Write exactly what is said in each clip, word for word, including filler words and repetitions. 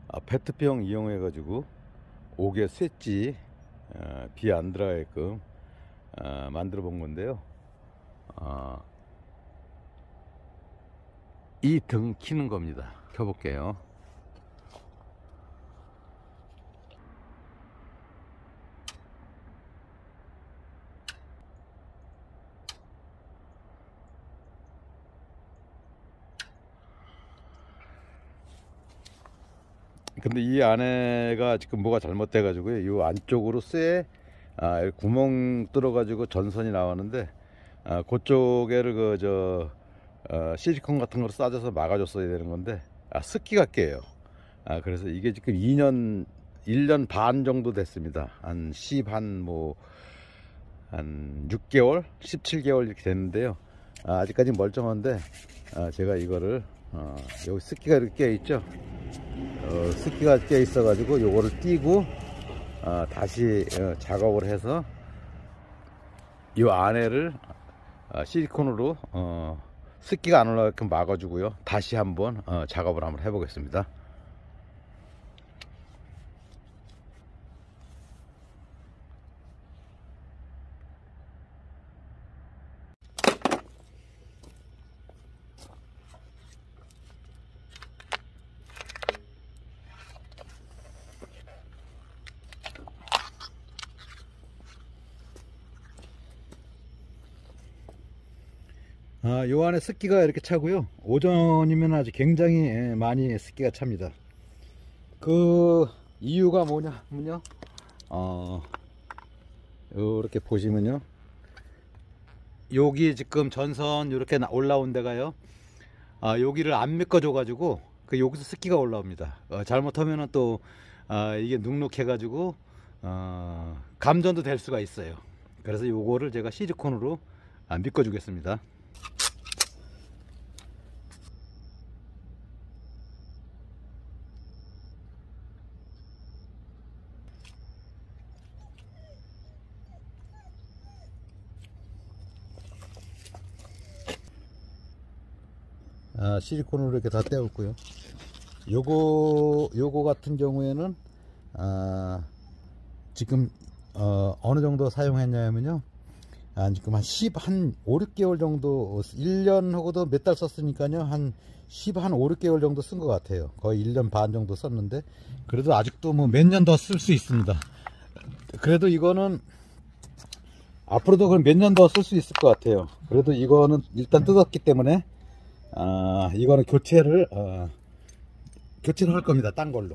아, 페트병 이용해 가지고 옥에 쇳지 어, 비 안 들어가게끔 어, 만들어 본 건데요. 어, 이 등 키는 겁니다. 켜볼게요. 근데 이 안에가 지금 뭐가 잘못돼 가지고요, 이 안쪽으로 쇠 아, 구멍 뚫어 가지고 전선이 나왔는데, 아, 그쪽에를 그저 어, 실리콘 같은 거로 싸줘서 막아줬어야 되는 건데, 아, 습기가 깨요. 아, 그래서 이게 지금 이 년 일 년 반 정도 됐습니다. 한 십 한 뭐 한 육 개월 십칠 개월 이렇게 됐는데요. 아, 아직까지 멀쩡한데, 아, 제가 이거를 어, 여기 습기가 이렇게 깨 있죠. 어, 습기가 껴 있어 가지고 요거를 띄고 어, 다시 어, 작업을 해서 이 안에를 어, 실리콘으로 어, 습기가 안 올라가게끔 막아 주고요, 다시 한번 어, 작업을 한번 해 보겠습니다. 아, 요 안에 습기가 이렇게 차고요. 오전이면 아주 굉장히 예, 많이 습기가 찹니다. 그 이유가 뭐냐면요, 어, 이렇게 보시면요, 여기 지금 전선 이렇게 올라온 데가요, 아, 여기를 안 메꿔줘 가지고 그 여기서 습기가 올라옵니다. 어, 잘못하면은 또 아, 이게 눅눅해 가지고 어, 감전도 될 수가 있어요. 그래서 요거를 제가 실리콘으로 아, 믿고 주겠습니다. 아, 실리콘으로 이렇게 다 떼었고요. 요거 요거 같은 경우에는 아, 지금 어, 어느 정도 사용했냐면요, 아, 지금 한 십, 한 오, 육 개월 정도, 일 년하고도 몇 달 썼으니까요, 한 십, 한 오, 육 개월 정도 쓴 것 같아요. 거의 일 년 반 정도 썼는데, 그래도 아직도 뭐 몇 년 더 쓸 수 있습니다. 그래도 이거는 앞으로도 몇 년 더 쓸 수 있을 것 같아요. 그래도 이거는 일단 뜯었기 때문에, 아, 이거는 교체를, 어, 교체를 할 겁니다. 딴 걸로.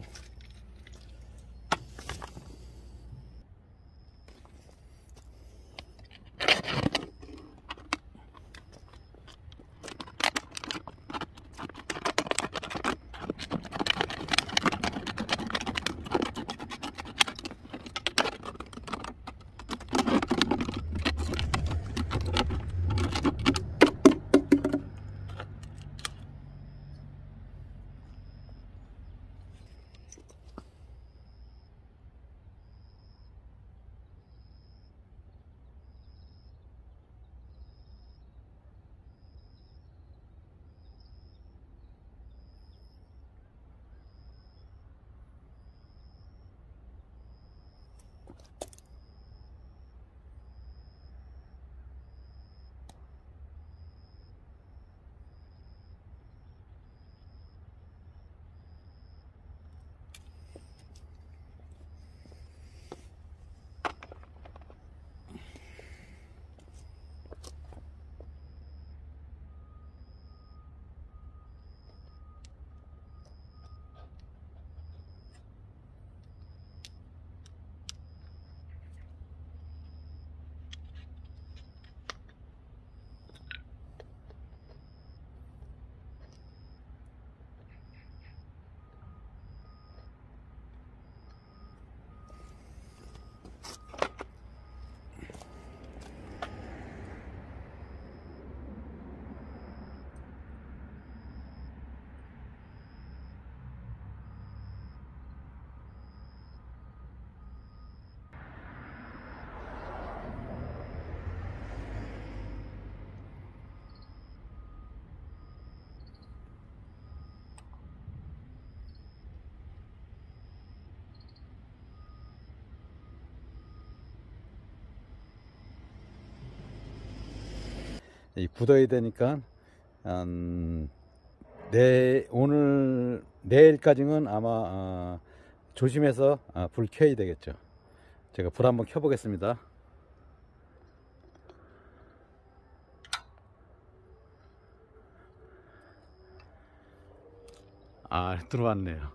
이 굳어야 되니까 음, 내 오늘 내일까지는 아마 어, 조심해서 어, 불 켜야 되겠죠. 제가 불 한번 켜 보겠습니다. 아, 들어왔네요.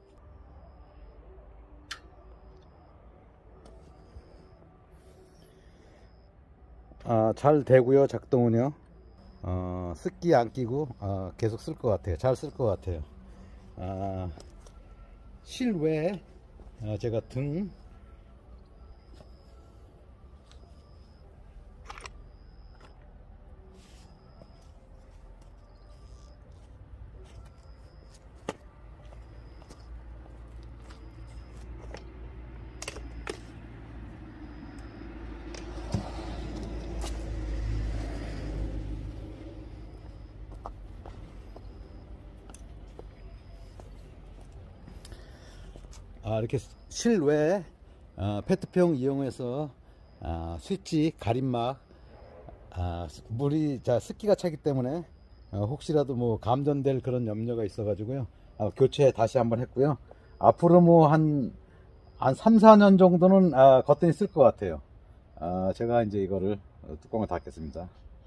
아, 잘 되고요. 작동은요. 어, 습기 안 끼고 어, 계속 쓸 것 같아요. 잘 쓸 것 같아요. 아, 실외에 어, 제가 등 아, 이렇게 실외에 어, 페트병 이용해서 아, 스위치 가림막 아, 물이 자 습기가 차기 때문에 어, 혹시라도 뭐 감전될 그런 염려가 있어 가지고요. 아, 교체 다시 한번 했고요. 앞으로 뭐 한 한 삼, 사 년 정도는 아, 거뜬히 쓸 것 같아요. 아, 제가 이제 이거를 어, 뚜껑을 닫겠습니다.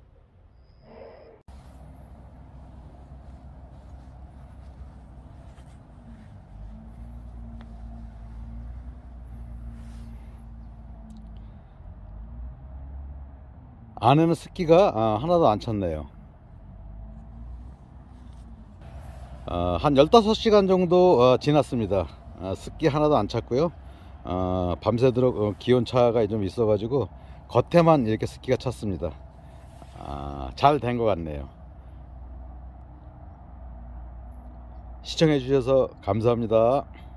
안에는 습기가 아, 하나도 안 찼네요. 어, 한 열다섯 시간 정도 어, 지났습니다. 어, 습기 하나도 안 찼고요. 어, 밤새도록 어, 기온차가 좀 있어 가지고 겉에만 이렇게 습기가 찼습니다. 아, 잘 된 것 같네요. 시청해 주셔서 감사합니다.